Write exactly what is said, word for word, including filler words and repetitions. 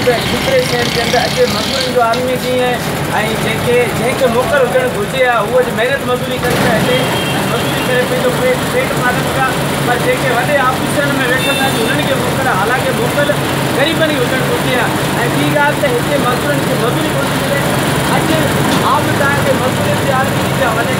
दूसरे शहर के अंदर अचे मजदूरनि जो आदमी कीअं ऐं जंहिंखे जंहिंखे मोकल हुजणु घुरिजे आहे उहो महिनत मज़दूरी करे पिया हिते मज़दूरी करे पंहिंजो पेट पेट पालन पिया। पर जेके वॾे ऑफिसनि में वेठल आहिनि उन्हनि खे मोकल हालांकि मोकल ग़रीबनि ई हुजणु घुरिजे आहे। ऐं ॿी ॻाल्हि त हिते मज़दूरनि खे मज़दूरी कोन थी मिले। अॼु आम तव्हांखे मज़दूरी जे आदमी जा वॾे